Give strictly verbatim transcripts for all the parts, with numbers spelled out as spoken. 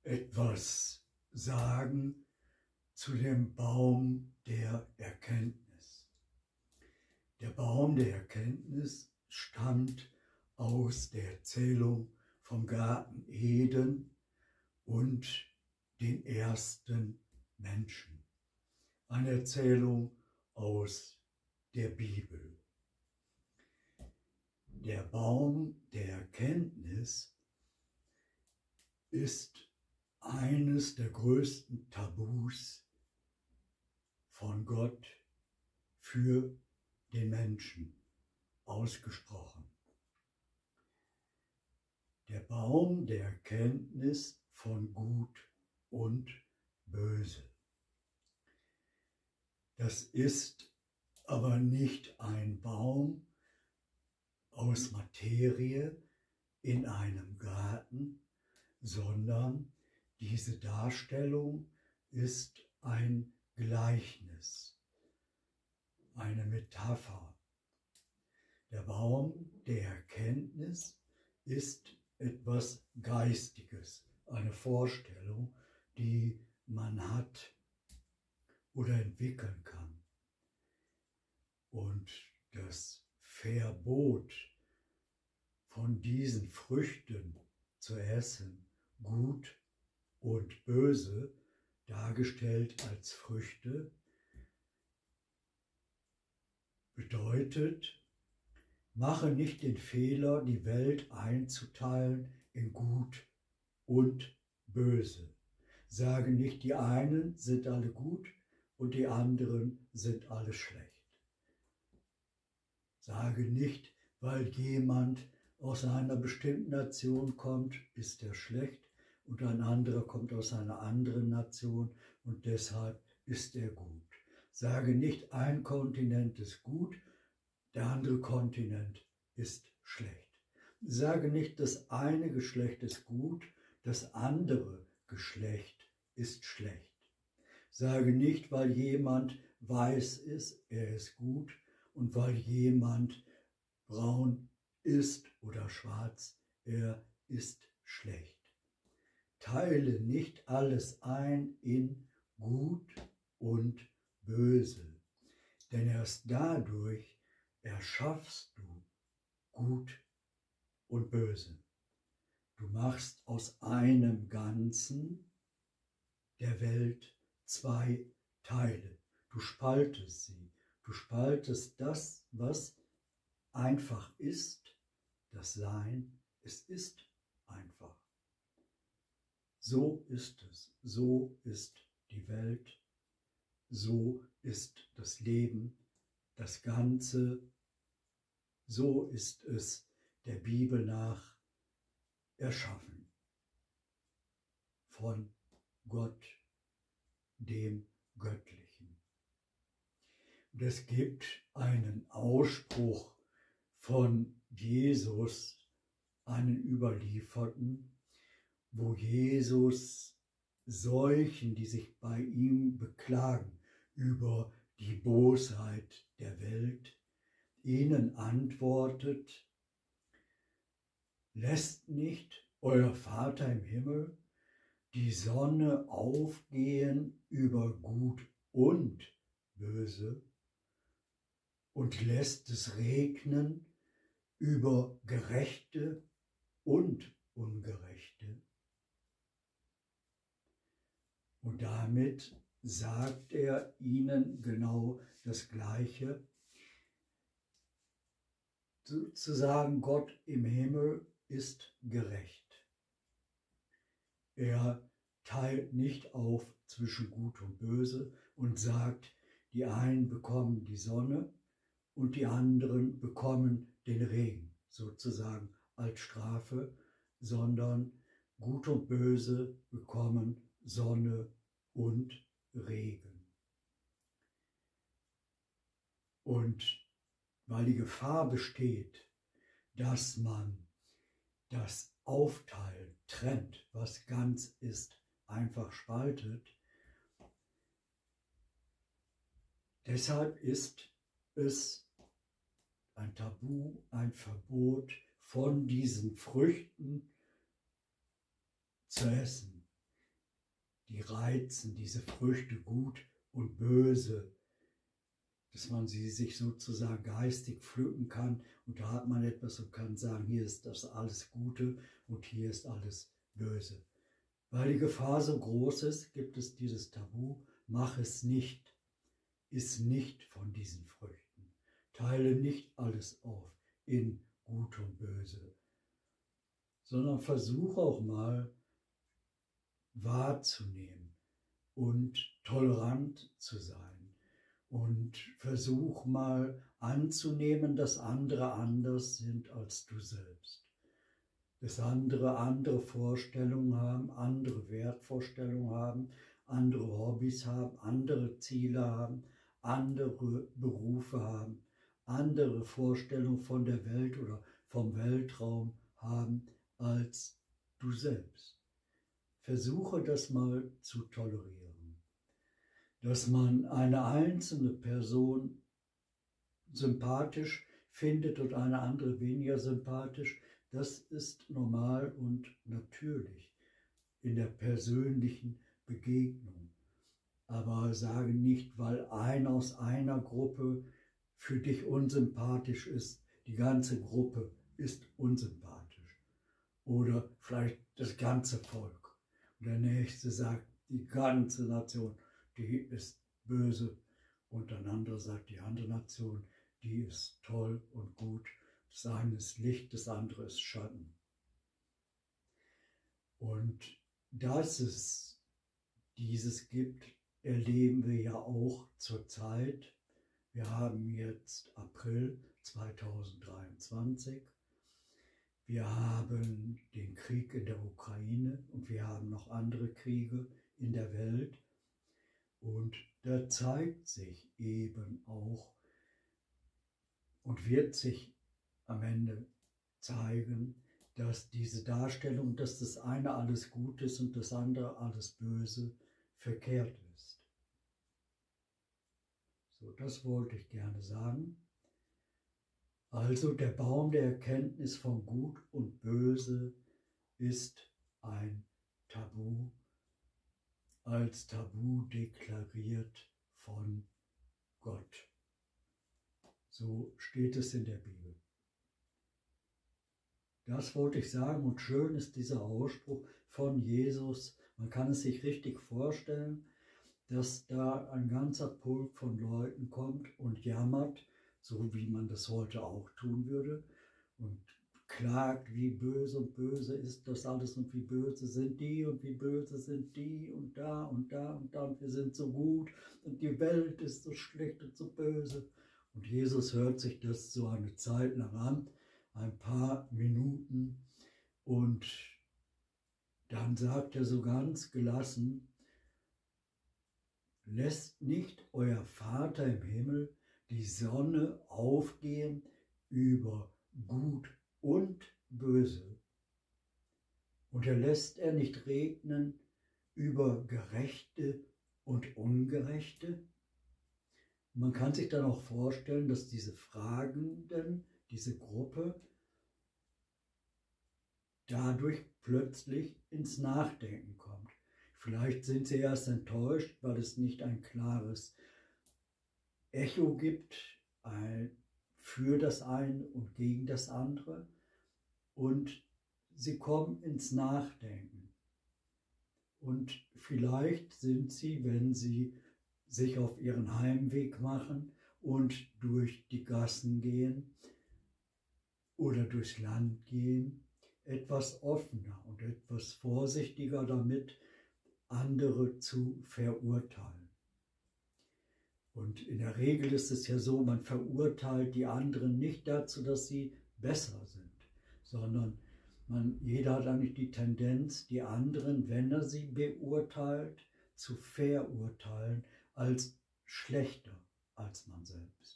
etwas sagen zu dem Baum der Erkenntnis. Der Baum der Erkenntnis stammt aus der Erzählung vom Garten Eden und den ersten Menschen. Eine Erzählung aus der Bibel. Der Baum der Erkenntnis ist eines der größten Tabus von Gott für den Menschen ausgesprochen. Der Baum der Erkenntnis von Gut und Böse. Das ist aber nicht ein Baum aus Materie in einem Garten, sondern diese Darstellung ist ein Gleichnis, eine Metapher. Der Baum der Erkenntnis ist etwas Geistiges, eine Vorstellung, die man hat oder entwickeln kann. Und das Verbot von diesen Früchten zu essen, gut und böse, dargestellt als Früchte, bedeutet, mache nicht den Fehler, die Welt einzuteilen in gut und böse. Sage nicht, die einen sind alle gut und die anderen sind alle schlecht. Sage nicht, weil jemand aus einer bestimmten Nation kommt, ist er schlecht und ein anderer kommt aus einer anderen Nation und deshalb ist er gut. Sage nicht, ein Kontinent ist gut, der andere Kontinent ist schlecht. Sage nicht, das eine Geschlecht ist gut, das andere Geschlecht ist schlecht. Sage nicht, weil jemand weiß ist, er ist gut, und weil jemand braun ist oder schwarz, er ist schlecht. Teile nicht alles ein in gut und böse, denn erst dadurch erschaffst du gut und böse. Du machst aus einem Ganzen der Welt zwei Teile. Du spaltest sie. Du spaltest das, was einfach ist, das Sein, es ist einfach. So ist es, so ist die Welt, so ist das Leben, das Ganze, so ist es der Bibel nach erschaffen. Von Gott, dem Göttlichen. Und es gibt einen Ausspruch von Jesus, einen Überlieferten, wo Jesus solchen, die sich bei ihm beklagen über die Bosheit der Welt, ihnen antwortet: Lässt nicht euer Vater im Himmel die Sonne aufgehen über Gut und Böse und lässt es regnen über Gerechte und Ungerechte? Und damit sagt er ihnen genau das Gleiche. Zu, zu sagen, Gott im Himmel ist gerecht. Er teilt nicht auf zwischen Gut und Böse und sagt, die einen bekommen die Sonne und die anderen bekommen den Regen, sozusagen als Strafe, sondern Gut und Böse bekommen Sonne und Regen. Und weil die Gefahr besteht, dass man das aufteilt, trennt, was ganz ist, einfach spaltet, deshalb ist es ein Tabu, ein Verbot, von diesen Früchten zu essen. die reizen, diese Früchte gut und böse, dass man sie sich sozusagen geistig pflücken kann und da hat man etwas und kann sagen, hier ist das alles Gute und hier ist alles Böse. Weil die Gefahr so groß ist, gibt es dieses Tabu, mach es nicht, iss nicht von diesen Früchten, teile nicht alles auf in Gut und Böse, sondern versuche auch mal wahrzunehmen und tolerant zu sein und versuch mal anzunehmen, dass andere anders sind als du selbst, dass andere andere Vorstellungen haben, andere Wertvorstellungen haben, andere Hobbys haben, andere Ziele haben, andere Berufe haben, andere Vorstellungen von der Welt oder vom Weltraum haben als du selbst. Versuche das mal zu tolerieren, dass man eine einzelne Person sympathisch findet und eine andere weniger sympathisch. Das ist normal und natürlich in der persönlichen Begegnung. Aber sage nicht, weil einer aus einer Gruppe für dich unsympathisch ist, die ganze Gruppe ist unsympathisch. Oder vielleicht das ganze Volk. Und der Nächste sagt, die ganze Nation, die ist böse. Und ein anderer sagt, die andere Nation, die ist toll und gut. Das eine ist Licht, das andere ist Schatten. Und dass es dieses gibt, erleben wir ja auch zurzeit. Wir haben jetzt April zweitausenddreiundzwanzig. Wir haben den Krieg in der Ukraine und wir haben noch andere Kriege in der Welt. Und da zeigt sich eben auch und wird sich am Ende zeigen, dass diese Darstellung, dass das eine alles gut ist und das andere alles böse, verkehrt ist. So, das wollte ich gerne sagen. Also der Baum der Erkenntnis von Gut und Böse ist ein Tabu, als Tabu deklariert von Gott. So steht es in der Bibel. Das wollte ich sagen und schön ist dieser Ausspruch von Jesus. Man kann es sich richtig vorstellen, dass da ein ganzer Pulk von Leuten kommt und jammert, so wie man das heute auch tun würde, und klagt, wie böse und böse ist das alles und wie böse sind die und wie böse sind die und da und da und da und wir sind so gut und die Welt ist so schlecht und so böse. Und Jesus hört sich das so eine Zeit lang an, ein paar Minuten, und dann sagt er so ganz gelassen, lässt nicht euer Vater im Himmel die Sonne aufgehen über Gut und Böse, und er lässt er nicht regnen über Gerechte und Ungerechte? Man kann sich dann auch vorstellen, dass diese Fragenden, diese Gruppe, dadurch plötzlich ins Nachdenken kommt. Vielleicht sind sie erst enttäuscht, weil es nicht ein klares Echo gibt für das eine und gegen das andere. Und sie kommen ins Nachdenken. Und vielleicht sind sie, wenn sie sich auf ihren Heimweg machen und durch die Gassen gehen oder durchs Land gehen, etwas offener und etwas vorsichtiger damit, andere zu verurteilen. Und in der Regel ist es ja so, man verurteilt die anderen nicht dazu, dass sie besser sind, sondern man, jeder hat eigentlich die Tendenz, die anderen, wenn er sie beurteilt, zu verurteilen als schlechter als man selbst.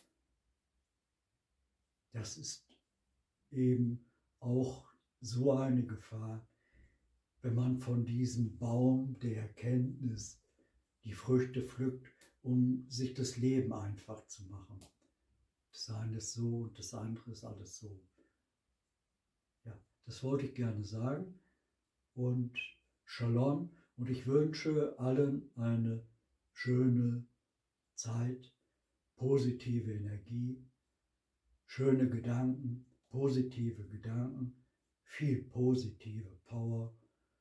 Das ist eben auch so eine Gefahr, wenn man von diesem Baum der Erkenntnis die Früchte pflückt, um sich das Leben einfach zu machen. Das eine ist so und das andere ist alles so. Ja, das wollte ich gerne sagen. Und Shalom Und ich wünsche allen eine schöne Zeit, positive Energie, schöne Gedanken, positive Gedanken, viel positive Power,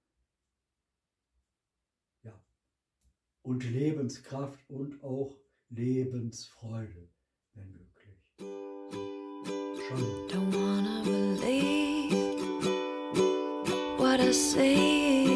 ja, und Lebenskraft und auch Lebensfreude, wenn möglich. Shalom. Don't wanna believe what I see.